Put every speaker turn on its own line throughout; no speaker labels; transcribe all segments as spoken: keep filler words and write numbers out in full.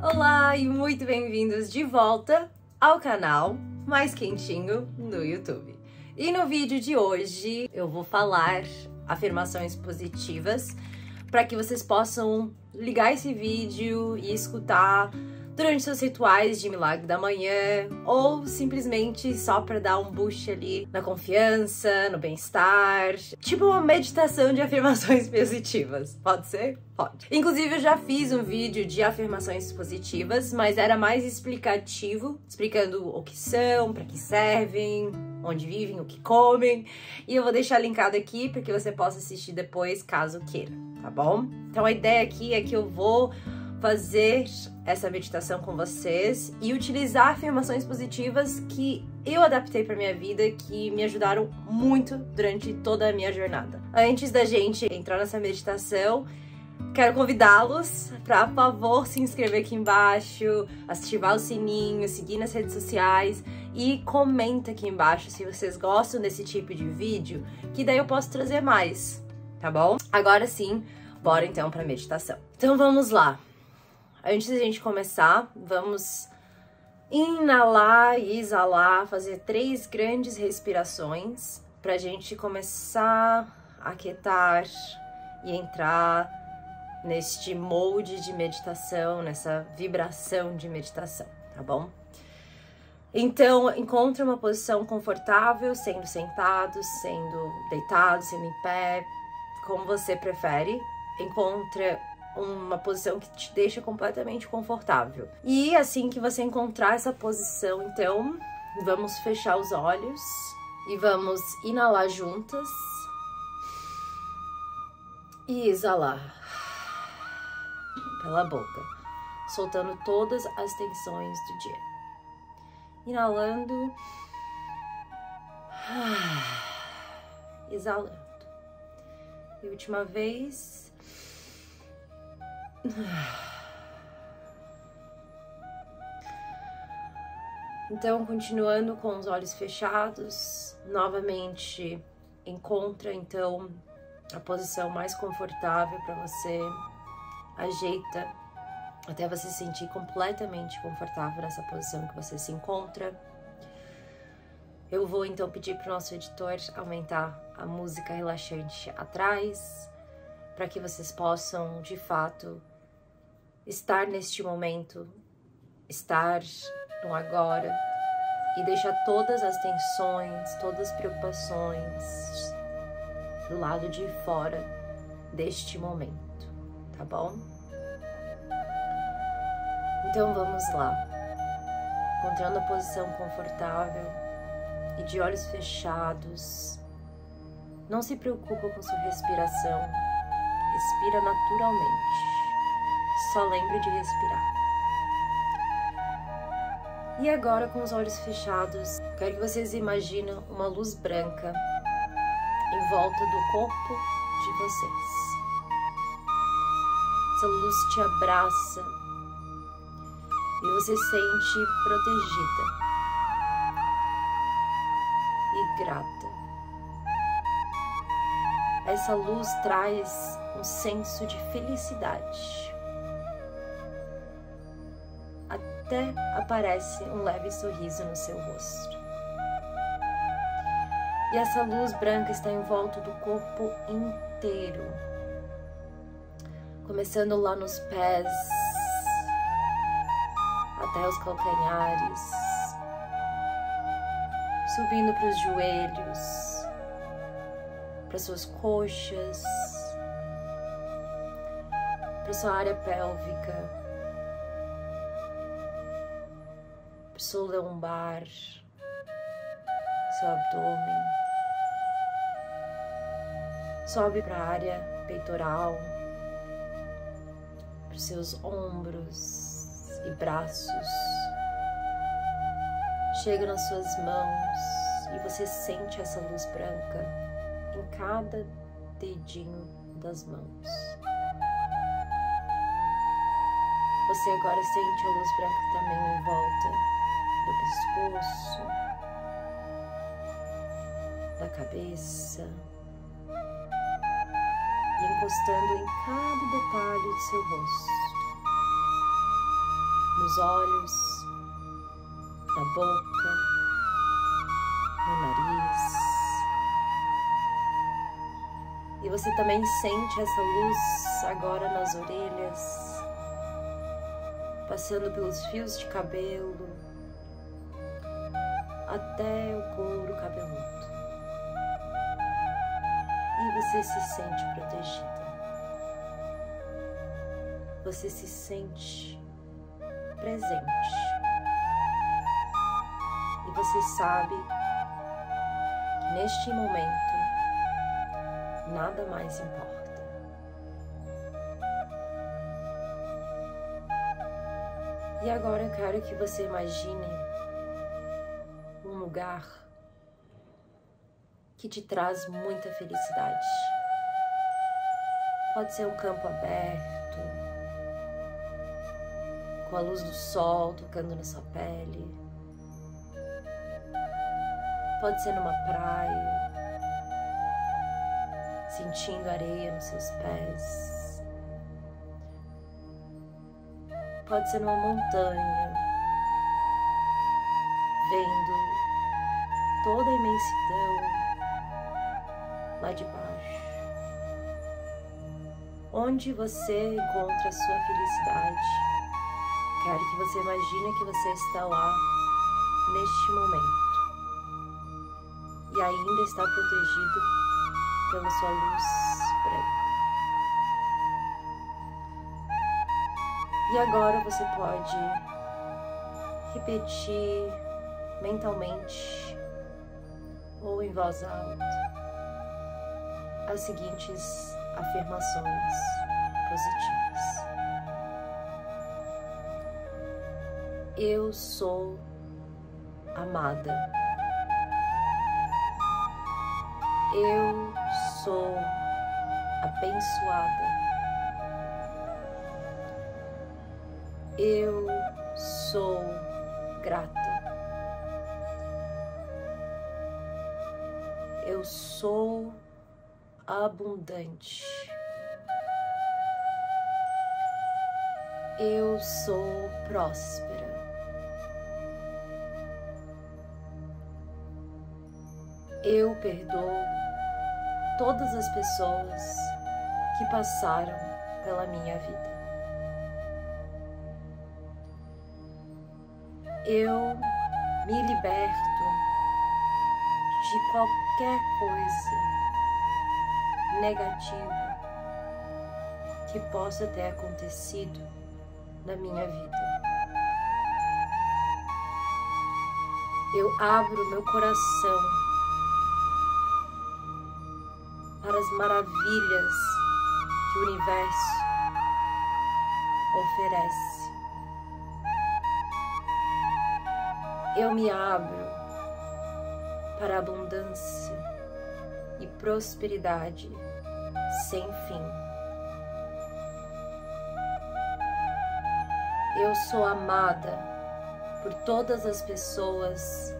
Olá e muito bem-vindos de volta ao canal mais quentinho no YouTube. E no vídeo de hoje eu vou falar afirmações positivas para que vocês possam ligar esse vídeo e escutar durante seus rituais de milagre da manhã ou simplesmente só para dar um boost ali na confiança, no bem-estar, tipo uma meditação de afirmações positivas. Pode ser? Pode. Inclusive eu já fiz um vídeo de afirmações positivas, mas era mais explicativo, explicando o que são, para que servem, onde vivem, o que comem, e eu vou deixar linkado aqui para que você possa assistir depois, caso queira, tá bom? Então a ideia aqui é que eu vou fazer essa meditação com vocês e utilizar afirmações positivas que eu adaptei para minha vida, que me ajudaram muito durante toda a minha jornada. Antes da gente entrar nessa meditação, quero convidá-los para, por favor, se inscrever aqui embaixo, ativar o sininho, seguir nas redes sociais e comenta aqui embaixo se vocês gostam desse tipo de vídeo, que daí eu posso trazer mais, tá bom? Agora sim, bora então para a meditação. Então vamos lá. Antes da gente começar, vamos inalar e exalar, fazer três grandes respirações pra gente começar a aquietar e entrar neste molde de meditação, nessa vibração de meditação, tá bom? Então, encontre uma posição confortável, sendo sentado, sendo deitado, sendo em pé, como você prefere. Encontre uma posição que te deixa completamente confortável. E assim que você encontrar essa posição, então, vamos fechar os olhos e vamos inalar juntas e exalar pela boca, soltando todas as tensões do dia. Inalando, exalando. E última vez. Então, continuando com os olhos fechados, novamente encontra então a posição mais confortável para você, ajeita até você se sentir completamente confortável nessa posição que você se encontra. Eu vou então pedir para o nosso editor aumentar a música relaxante atrás, para que vocês possam de fato estar neste momento, estar no agora e deixar todas as tensões, todas as preocupações do lado de fora deste momento, tá bom? Então vamos lá, encontrando a posição confortável e de olhos fechados. Não se preocupa com sua respiração, respira naturalmente. Só lembre de respirar. E agora, com os olhos fechados, quero que vocês imaginem uma luz branca em volta do corpo de vocês. Essa luz te abraça e você se sente protegida e grata. Essa luz traz um senso de felicidade. Até aparece um leve sorriso no seu rosto. E essa luz branca está em volta do corpo inteiro, começando lá nos pés, até os calcanhares, subindo para os joelhos, para suas coxas, para sua área pélvica, seu lombar, seu abdômen, sobe para a área peitoral, para seus ombros e braços, chega nas suas mãos e você sente essa luz branca em cada dedinho das mãos. Você agora sente a luz branca também em volta do pescoço, da cabeça e encostando em cada detalhe do seu rosto. nos olhos, na boca, no nariz. E você também sente essa luz agora nas orelhas, passando pelos fios de cabelo, até o couro cabeludo. E você se sente protegida. Você se sente presente. E você sabe que neste momento nada mais importa. E agora eu quero que você imagine um lugar que te traz muita felicidade. Pode ser um campo aberto, com a luz do sol tocando na sua pele. Pode ser numa praia, sentindo areia nos seus pés. Pode ser numa montanha, vendo toda a imensidão lá de baixo. Onde você encontra a sua felicidade? Quero que você imagine que você está lá neste momento e ainda está protegido pela sua luz branca. E agora você pode repetir mentalmente ou em voz alta as seguintes afirmações positivas. Eu sou amada. Eu sou abençoada. Eu sou grata. Eu sou abundante. Eu sou próspera. Eu perdoo todas as pessoas que passaram pela minha vida. Eu me liberto de qualquer coisa negativa que possa ter acontecido na minha vida. Eu abro meu coração para as maravilhas que o universo oferece. Eu me abro para a abundância e prosperidade sem fim. Eu sou amada por todas as pessoas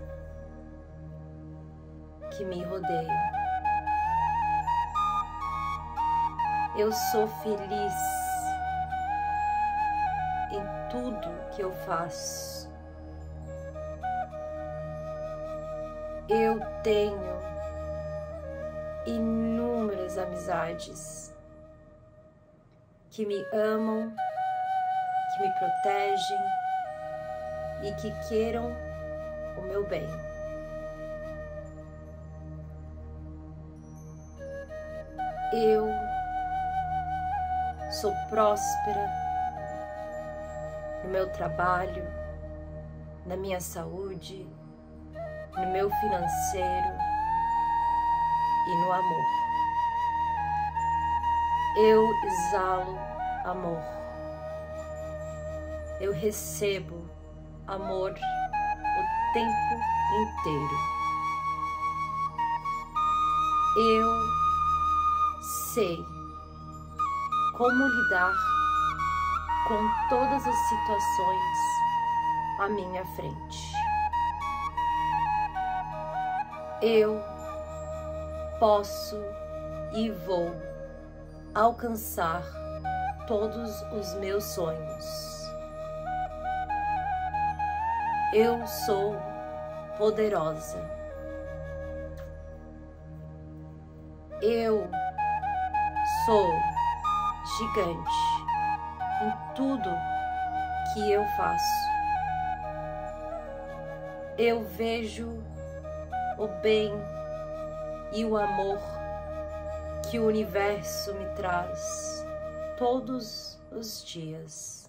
que me rodeiam. Eu sou feliz em tudo que eu faço. Eu tenho inúmeras amizades que me amam, que me protegem e que queiram o meu bem. Eu sou próspera no meu trabalho, na minha saúde, no meu financeiro e no amor. Eu exalo amor. Eu recebo amor o tempo inteiro. Eu sei como lidar com todas as situações à minha frente. Eu posso e vou alcançar todos os meus sonhos. Eu sou poderosa. Eu sou gigante em tudo que eu faço. Eu vejo o bem e o amor que o universo me traz todos os dias.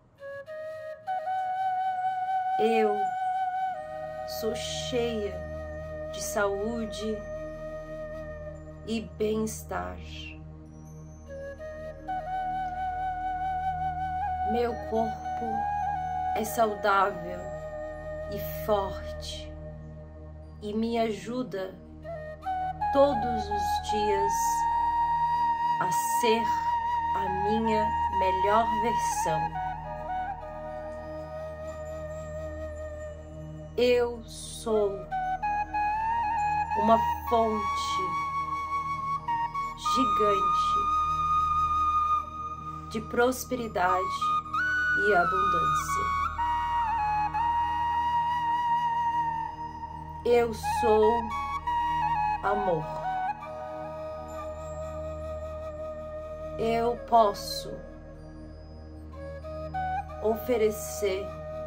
Eu sou cheia de saúde e bem-estar. Meu corpo é saudável e forte e me ajuda todos os dias a ser a minha melhor versão. Eu sou uma fonte gigante de prosperidade e abundância. Eu sou amor. Eu posso oferecer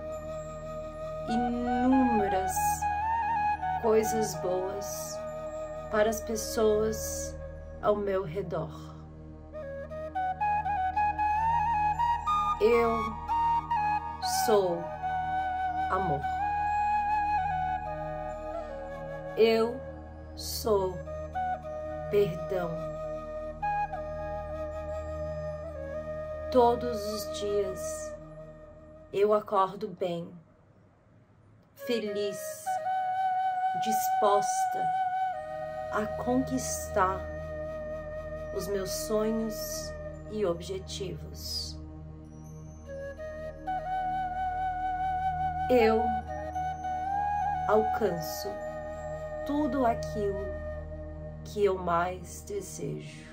inúmeras coisas boas para as pessoas ao meu redor. Eu sou amor. Eu sou perdão. Todos os dias eu acordo bem, feliz, disposta a conquistar os meus sonhos e objetivos. Eu alcanço tudo aquilo que eu mais desejo.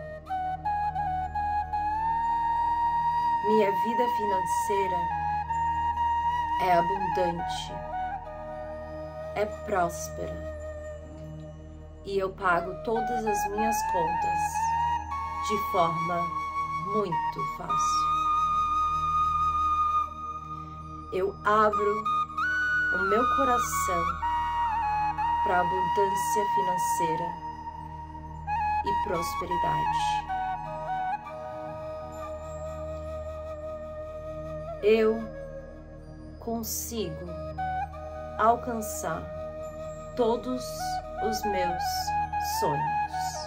Minha vida financeira é abundante, é próspera e eu pago todas as minhas contas de forma muito fácil. Eu abro o meu coração para abundância financeira e prosperidade. Eu consigo alcançar todos os meus sonhos.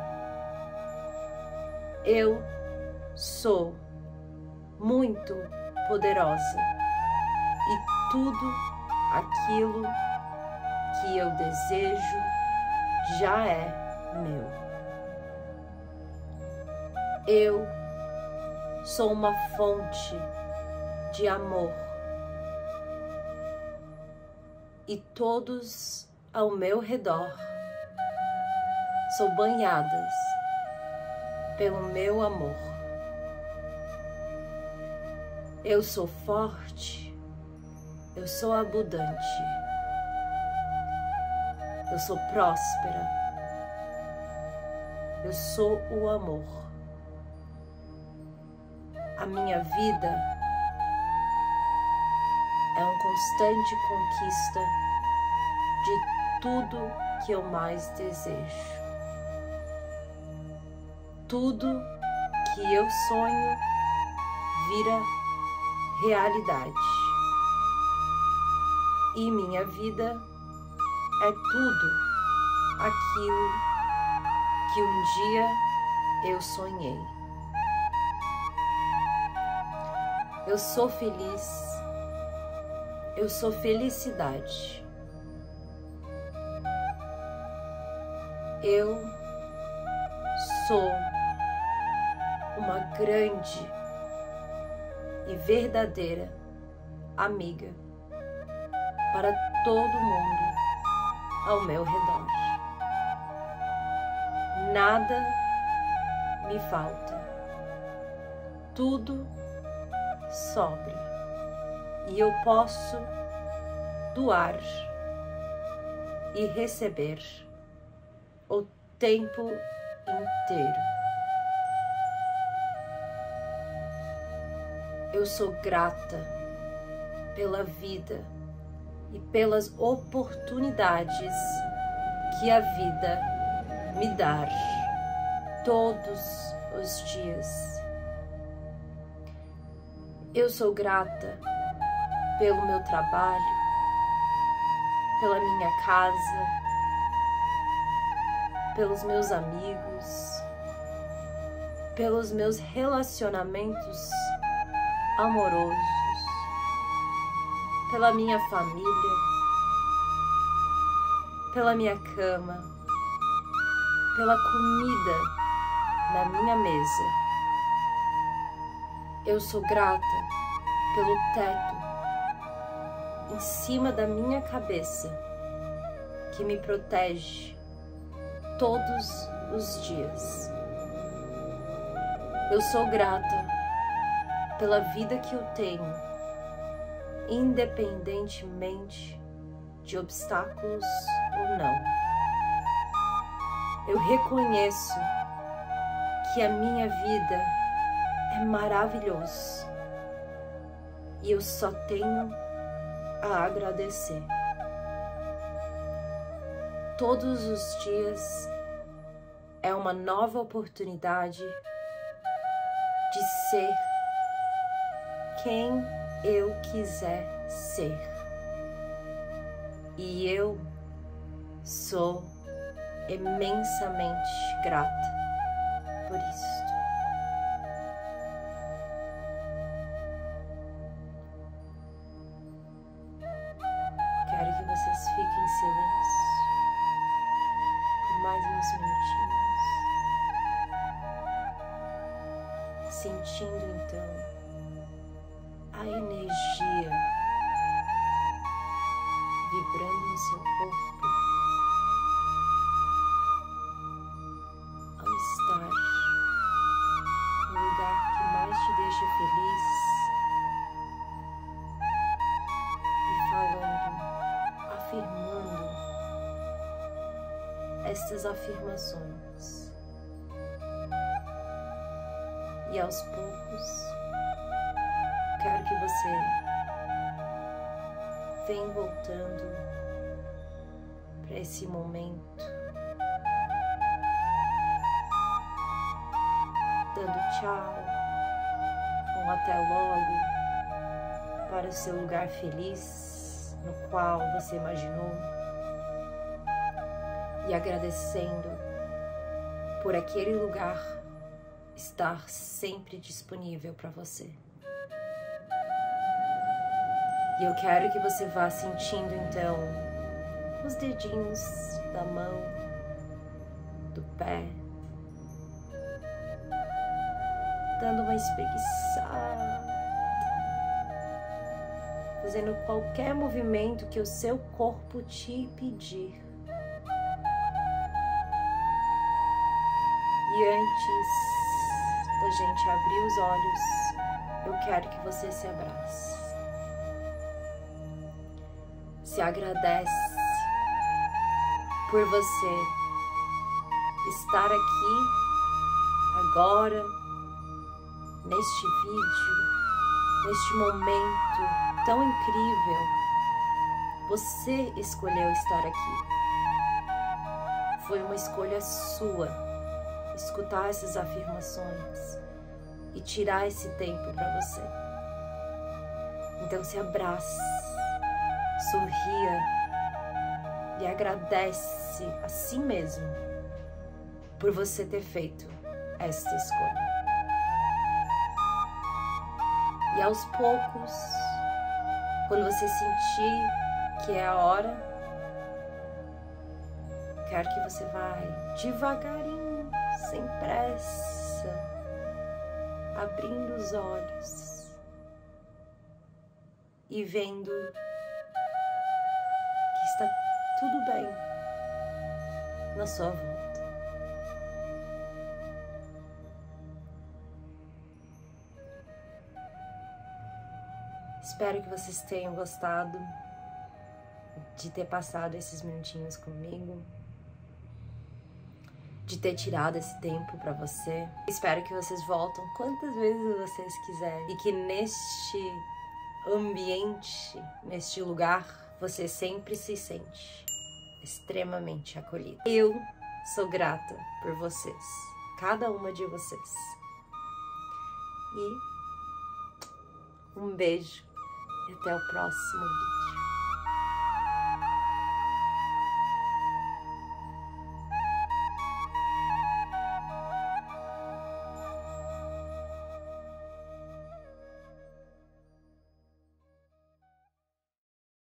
Eu sou muito poderosa e tudo aquilo que eu desejo já é meu. Eu sou uma fonte de amor e todos ao meu redor são banhadas pelo meu amor. Eu sou forte, eu sou abundante, eu sou próspera, eu sou o amor. A minha vida é uma constante conquista de tudo que eu mais desejo. Tudo que eu sonho vira realidade. E minha vida é tudo aquilo que um dia eu sonhei. Eu sou feliz. Eu sou felicidade. Eu sou uma grande e verdadeira amiga para todo mundo ao meu redor. Nada me falta. Tudo sobra. E eu posso doar e receber o tempo inteiro. Eu sou grata pela vida e pelas oportunidades que a vida me dá todos os dias. Eu sou grata pelo meu trabalho, pela minha casa, pelos meus amigos, pelos meus relacionamentos amorosos, pela minha família, pela minha cama, pela comida na minha mesa. Eu sou grata pelo teto em cima da minha cabeça que me protege todos os dias. Eu sou grata pela vida que eu tenho, independentemente de obstáculos ou não. Eu reconheço que a minha vida é maravilhosa e eu só tenho a agradecer. Todos os dias é uma nova oportunidade de ser quem eu quiser ser. E eu sou imensamente grata por isso. Quero que vocês fiquem em silêncio por mais uns minutinhos, sentindo então a energia vibrando no seu corpo ao estar no lugar que mais te deixa feliz e falando, afirmando estas afirmações. E aos poucos quero que você venha voltando para esse momento, dando tchau, um até logo para o seu lugar feliz no qual você imaginou e agradecendo por aquele lugar estar sempre disponível para você. E eu quero que você vá sentindo então os dedinhos da mão, do pé, dando uma espreguiçada, fazendo qualquer movimento que o seu corpo te pedir. E antes da gente abrir os olhos, eu quero que você se abrace. Se agradece por você estar aqui agora, neste vídeo, neste momento tão incrível. Você escolheu estar aqui. Foi uma escolha sua escutar essas afirmações e tirar esse tempo para você. Então se abrace, sorria e agradece a si mesmo por você ter feito esta escolha. E aos poucos, quando você sentir que é a hora, quero que você vai devagarinho, sem pressa, abrindo os olhos e vendo que está tudo bem na sua volta. Espero que vocês tenham gostado de ter passado esses minutinhos comigo, de ter tirado esse tempo pra você. Espero que vocês voltem quantas vezes vocês quiserem e que neste ambiente, neste lugar, você sempre se sente extremamente acolhido. Eu sou grata por vocês, cada uma de vocês. E um beijo e até o próximo vídeo.